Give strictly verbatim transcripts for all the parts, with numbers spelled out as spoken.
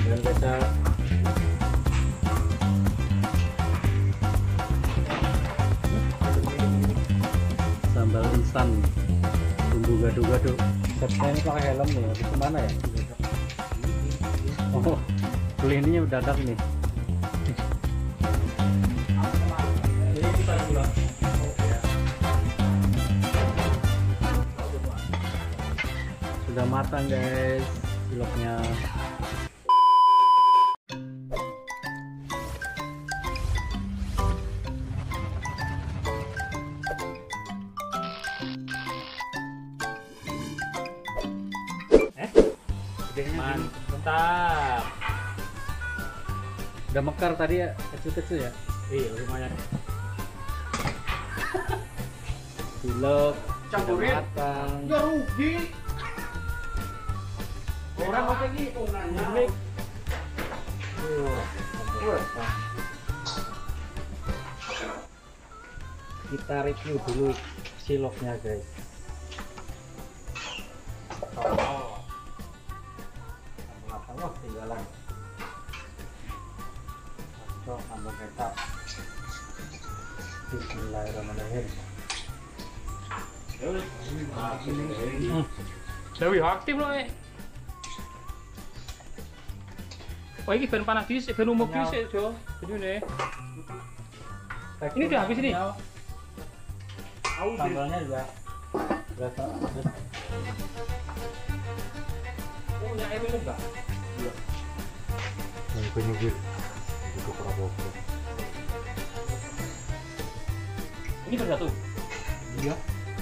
dan kecap. Sambal instan, bumbu gado-gado. Chefnya ini pakai helm nih, habis kemana ya? Oh, beli ininya dadak nih. Sudah matang guys, ciloknya. Mantap. Udah mekar tadi ya, kecil-kecil ya? Iya, lumayan. Cilok Campurin. matang. Ya rugi. Orang mau lagi ungannya. Kita review dulu ciloknya guys. Oh. Matang loh, tinggalan. Cok, tambah kecap. Bismillahirrahmanirrahim. Hmm. Dewi aktif loh, eh. Oh, ini ban panas sih, ban umum sih, Jo. Jadi nih. Ini udah habis ini. Sambalnya juga berasa. Oh, yang air minum enggak? Iya. Yang penyugir itu Prabowo. Ini baru satu. Iya.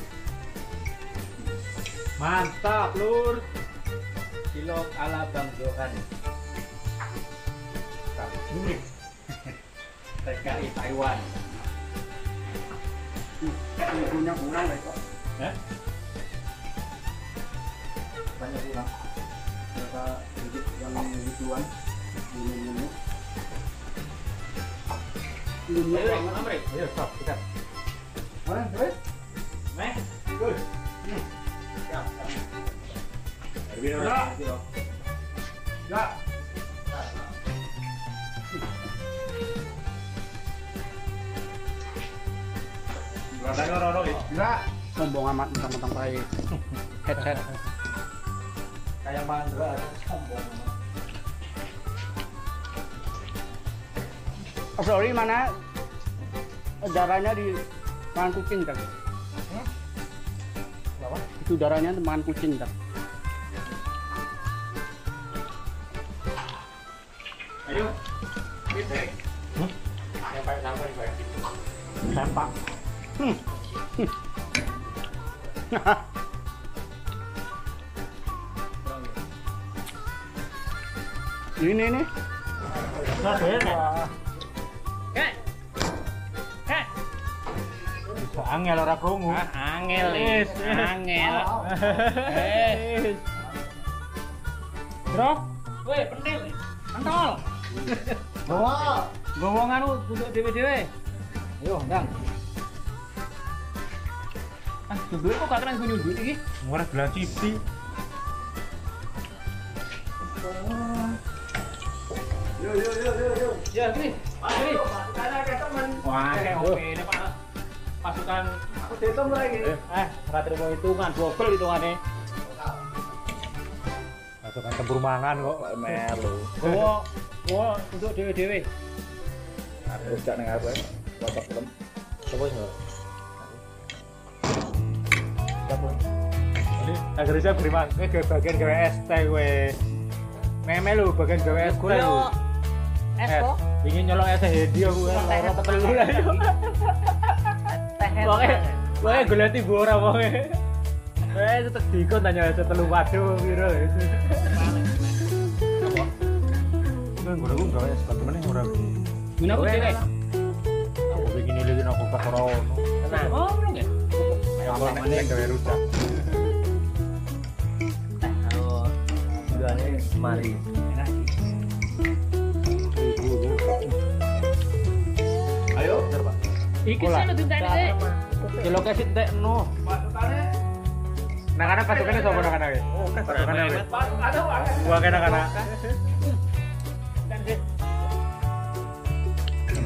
Mantap, Lur. Cilok ala Bang Johan. Gurih. T K I Taiwan. Punya kurang lah kok. Ya? Banyak kurang. Ternyata sedikit yang gituan. Bumbu-bumbu. Bumbu Ayo, banget. Amri. Ayo, stop, kita. Mana, terus? Meh. Good. Hmm. Siap, siap. Ya. Ya. Radang ora-ora iki. Enggak. Sombong amat mentang-mentang pakai headset. Kayak Mandra, sombong amat. Oh, sorry, mana darahnya di makan kucing kan? Hmm? Apa? Itu darahnya makan kucing kan? Ayo. Kita. Hmm? Sampai sampai Pak. Sempak. Hmm. Ini nih. Kek. Kek. Bisa angel ora krungu. Ah, angel is, angel. Eh. Bro, weh pentil. Pentol. Bawa. Bawa nganu duduk dhewe-dhewe. Ayo, Ndang. Ah, duduk kok gak kena nyunduk iki? Ora gelas cipi. Yo yo yo yo yo. Ya, sini. Sini. Pasukan ada teman. Wah, oke ini Pak. Pasukan Aku dihitung lagi. eh, ora terima hitungan, double hitungannya. Pasukan tempur mangan kok melu. Bawa, bawa untuk dhewe-dhewe. Harus gak nang apa? Watak film. Coba sih. Dapur. Ini agar bisa beri mang, ini ke bagian gawe es teh kowe. Meme lu bagian gawe es teh lu. Es Eh, kok? ingin nyolong es teh dia gue. Teh telu lah. Teh. Pokoknya, pokoknya gue liat ibu orang pokoknya. Eh, tetep dikon tanya es telu waduh piro. Gue gue gue gawe es teh temen yang orang. Guna aku cewek. Aku bikin ini aku tak orang. Tenang. Oh, belum ya? Yang mana yang gawe rujak. Teh karo jualnya mari. Enak. Ayo. Iki sih lu dinteni sih. Kilo kasih teh no. Pasukannya. Nah, karena pasukannya sama anak-anak ya. Oh, kan Pasukannya. Pasukannya. Gua kena kana.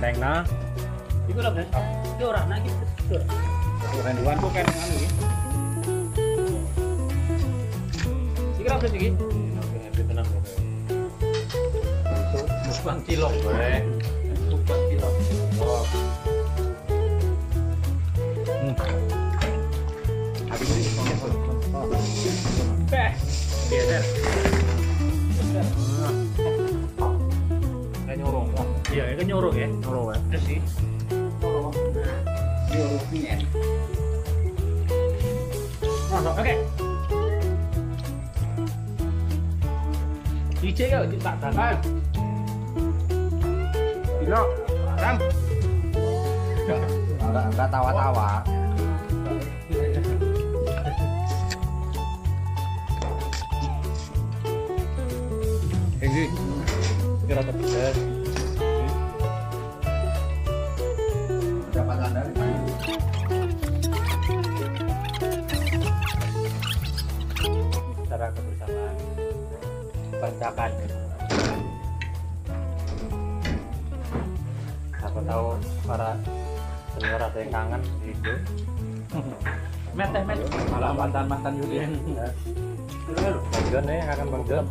Genteng nah. Iku lho, Bos. Iki ora nak iki. Bukan Iwan kok kan anu iki. Iki ora iki. Itu tenang. Mukbang cilok. Boleh. Mukbang cilok. Oh. Habis ini Beh. Geser. Kayak nyorong. Iya, itu nyuruh ya. Nyuruh ya. Terus sih. Nyuruh nih. Masuk. Oke. D J kau tak tangan. Bilo. Ram. Enggak enggak tawa-tawa. Ini kira tepat. Pendapatan dari mana? Cara kebersamaan. Bancakan. Aku tahu para senior ada yang kangen gitu. Met teh met. Malah mantan-mantan juga. Bang John nih akan Bang John.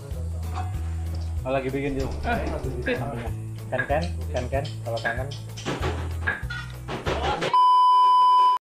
Oh, lagi bikin juga. Eh, Kan kan, kan kan, kalau kangen.